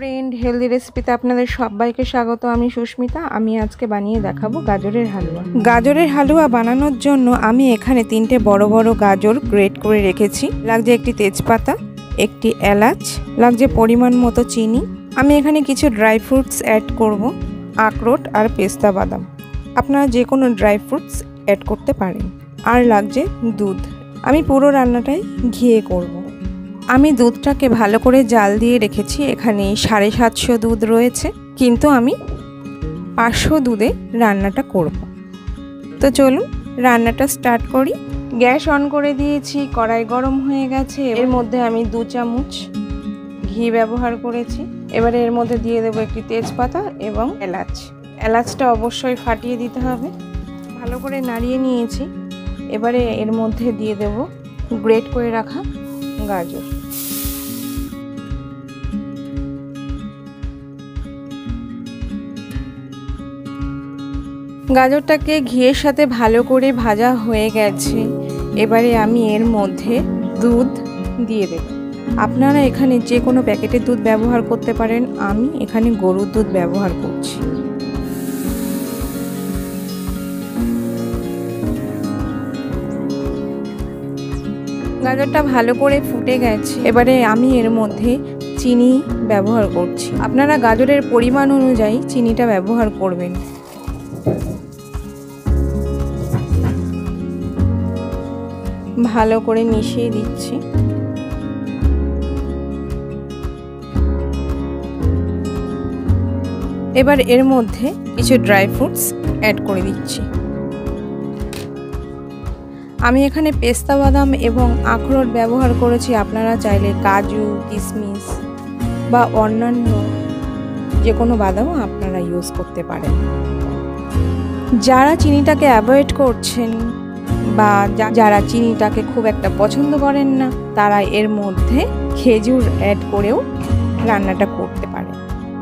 Friend, healthy রেসিপিতে আপনাদের সবাইকে স্বাগত। আমি সুস্মিতা। আমি আজকে বানিয়ে দেখাবো গাজরের হালুয়া। গাজরের হালুয়া বানানোর জন্য আমি এখানে 3টে বড় বড় গাজর গ্রেট করে রেখেছি। লাগছে একটি তেজপাতা, একটি এলাচ, লাগছে পরিমাণ মতো চিনি। আমি এখানে কিছু ড্রাই ফ্রুটস অ্যাড করব, আখরোট আর পেস্তা বাদাম। আপনারা যে কোনো ড্রাই ফ্রুটস অ্যাড করতে পারেন। আর লাগছে দুধ। আমি পুরো রান্নাটাই ঘিয়ে করব। আমি দুধটাকে ভালো করে জাল দিয়ে রেখেছি। এখানে 750 দুধ রয়েছে, কিন্তু আমি 500 দুধে রান্নাটা করব। তো চলুন রান্নাটা স্টার্ট করি। গ্যাস অন করে দিয়েছি, কড়াই গরম হয়ে গেছে। এর মধ্যে আমি 2 চামচ ঘি ব্যবহার করেছি। এবারে এর মধ্যে দিয়ে দেবো একটি তেজপাতা এবং এলাচ। এলাচটা অবশ্যই ফাটিয়ে দিতে হবে। ভালো করে নাড়িয়ে নিয়েছি। এবারে এর মধ্যে দিয়ে দেব গ্রেট করে রাখা গাজর। গাজরটাকে ঘিয়ের সাথে ভালো করে ভাজা হয়ে গেছে। এবারে আমি এর মধ্যে দুধ দিয়ে দেব। আপনারা এখানে যে কোনো প্যাকেটের দুধ ব্যবহার করতে পারেন। আমি এখানে গরুর দুধ ব্যবহার করছি। গাজরটা ভালো করে ফুটে গেছে। এবারে আমি এর মধ্যে চিনি ব্যবহার করছি। আপনারা গাজরের পরিমাণ অনুযায়ী চিনিটা ব্যবহার করবেন। ভালো করে মিশিয়ে দিচ্ছি। এবার এর মধ্যে কিছু ড্রাই ফ্রুটস অ্যাড করে দিচ্ছি। আমি এখানে পেস্তা বাদাম এবং আখরোট ব্যবহার করেছি। আপনারা চাইলে কাজু, কিশমিশ বা অন্যান্য যে কোনো বাদামও আপনারা ইউজ করতে পারেন। যারা চিনিটাকে অ্যাভয়েড করছেন বা যারা চিনিটাকে খুব একটা পছন্দ করেন না, তারা এর মধ্যে খেজুর অ্যাড করেও রান্নাটা করতে পারেন।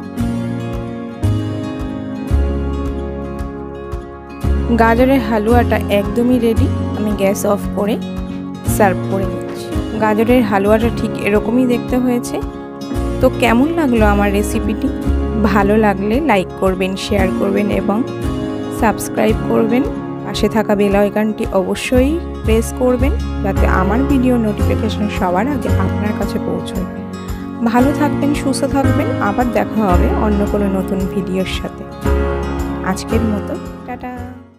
গাজরের হালুয়াটা একদমই রেডি। আমি গ্যাস অফ করে সার্ভ করে নিচ্ছি। গাজরের হালুয়াটা ঠিক এরকমই দেখতে হয়েছে। তো কেমন লাগলো আমার রেসিপিটি? ভালো লাগলে লাইক করবেন, শেয়ার করবেন এবং সাবস্ক্রাইব করবেন। পাশে থাকা বেল আইকনটি অবশ্যই প্রেস করবেন, যাতে আমার ভিডিও নোটিফিকেশন সবার আগে আপনার কাছে পৌঁছয়। ভালো থাকবেন, সুস্থ থাকবেন। আবার দেখা হবে অন্য কোনো নতুন ভিডিওর সাথে। আজকের মতো টাটা।